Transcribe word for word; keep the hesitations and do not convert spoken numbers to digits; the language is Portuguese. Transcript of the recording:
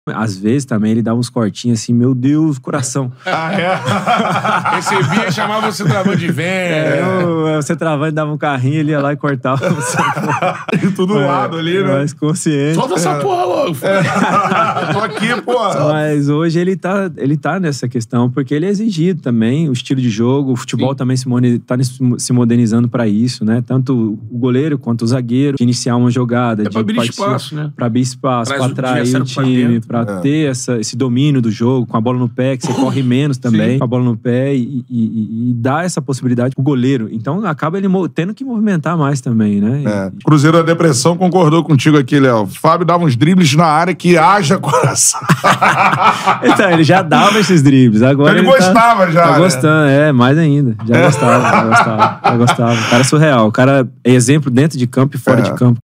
Às vezes também ele dava uns cortinhos assim, meu Deus, coração. Ah, é? Recebia e chamava você travando de velho. É, eu, você travando, dava um carrinho, ele ia lá e cortava. E tudo do é, lado ali, né? Mais consciente. Solta essa é. porra logo. É. Tô aqui, porra. Mas hoje ele tá, ele tá nessa questão, porque ele é exigido também, o estilo de jogo, o futebol Sim. também se, tá se modernizando pra isso, né? Tanto o goleiro quanto o zagueiro, de iniciar uma jogada, é de pra abrir espaço, né? Pra abrir espaço, Traz pra atrair o time, pra, pra é. ter essa, esse domínio do jogo, com a bola no pé, que você corre menos também, Sim. com a bola no pé, e, e, e dá essa possibilidade pro goleiro. Então acaba ele tendo que movimentar mais também, né? É. Cruzeiro da Depressão concordou contigo aqui, Léo. Fábio dava uns dribles na área que haja coração. Então, ele já dava esses dribles. Agora ele, ele gostava tá, já. Tá né? gostando, é, mais ainda. Já gostava, já gostava, já gostava. O cara é surreal. O cara é exemplo dentro de campo e fora é. de campo.